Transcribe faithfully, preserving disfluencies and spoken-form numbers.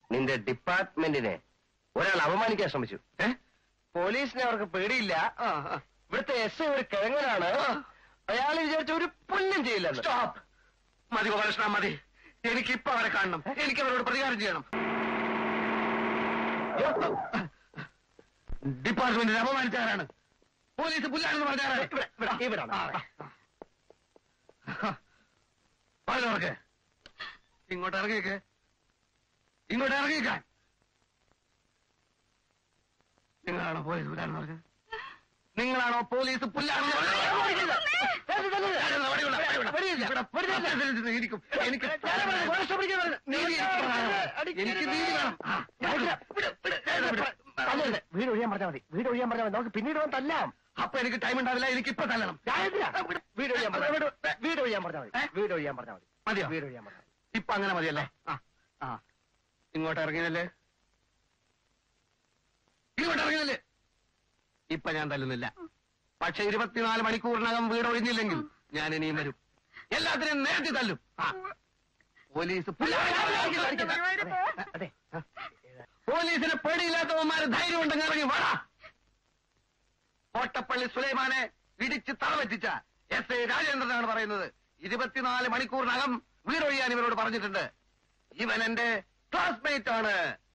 നിന്റെ ഡിപ്പാർട്ട്മെന്റിനെ ഒരാൾ അപമാനിക്കാൻ ശ്രമിച്ചു. പോലീസിനെ അവർക്ക് പേടിയില്ല. ഇവിടുത്തെ എസ് ഐ ഒരു കിഴങ്ങനാണ്. അയാൾ വിചാരിച്ച ഒരു പുല്ലും ചെയ്യില്ല. സ്റ്റോപ്പ്. മതി ഗോപാലകൃഷ്ണ, മതി. എനിക്ക് ഇപ്പൊ അവരെ കാണണം. എനിക്ക് അവരോട് പ്രതികാരം ചെയ്യണം. ഡിപ്പാർട്ട്മെന്റിനെ അപമാനിച്ചാരാണ്? പോലീസ് പുല്ലാണെന്ന് പറഞ്ഞാരാണ്? പറഞ്ഞവർക്ക് ഇങ്ങോട്ട് ഇറങ്ങിയേക്ക്. ഇങ്ങോട്ട് ഇറങ്ങിയേക്കാൻ. നിങ്ങളാണോ പോലീസ് പുല്ലാണെന്ന് പറഞ്ഞത്? നിങ്ങളാണോ പോലീസ് പുല്ലാണെന്ന് പറഞ്ഞത്? എനിക്ക് എനിക്ക് നീതി വേണം. വീട് ഒഴിയാൻ പറഞ്ഞാൽ മതി. വീട് ഒഴിയാൻ പറഞ്ഞാൽ മതി. നമുക്ക് പിന്നീട് തല്ലാം. അപ്പൊ എനിക്ക് ടൈം ഉണ്ടാവില്ല. എനിക്ക് ഇപ്പൊ തല്ലണം. വീട് ഒഴിയാൻ പറഞ്ഞാൽ വീട് ഒഴിയാൻ പറഞ്ഞാൽ മതി. വീട് ഒഴിയാൻ പറഞ്ഞാൽ മതി. മതിയോ? വീട് ഒഴിയാൻ പറഞ്ഞാൽ മതി. ഇപ്പൊ അങ്ങനെ മതിയല്ലേ? ആ, ഇങ്ങോട്ട് ഇറങ്ങിയതല്ലേ? ഇങ്ങോട്ട് ഇറങ്ങിയതല്ലേ? ഇപ്പൊ ഞാൻ തല്ലുന്നില്ല. പക്ഷെ ഇരുപത്തിനാല് മണിക്കൂറിനകം വീട് ഒഴിഞ്ഞില്ലെങ്കിൽ ഞാൻ ഇനിയും വരും. എല്ലാത്തിനും നേരത്തെ തല്ലും. പോലീസ് അതെ. പോലീസിന് പേടിയില്ലാത്തവന്മാര് ധൈര്യം ഉണ്ടെങ്കിൽ ഇറങ്ങി വാടാ. കോട്ടപ്പള്ളി സുലൈമാനെ ഇടിച്ച് തളവെറ്റിച്ച എസ് ഐ രാജേന്ദ്രനാണ് പറയുന്നത്. ഇരുപത്തിനാല് മണിക്കൂറിനകം വീടൊഴിയാൻ ഇവരോട് പറഞ്ഞിട്ടുണ്ട്. ഇവൻ എന്റെ ക്ലാസ്മേറ്റ് ആണ്.